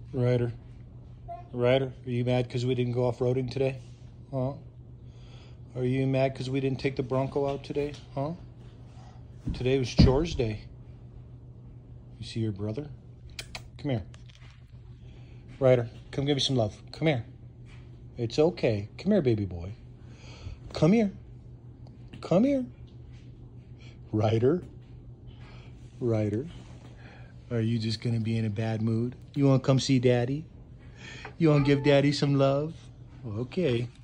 Ryder, Ryder, are you mad because we didn't go off-roading today? Huh? Are you mad because we didn't take the Bronco out today? Huh? Today was chores day. You see your brother? Come here. Ryder, come give me some love. Come here. It's okay. Come here, baby boy. Come here. Come here. Ryder. Ryder. Are you just going to be in a bad mood? You want to come see Daddy? You want to give Daddy some love? Okay.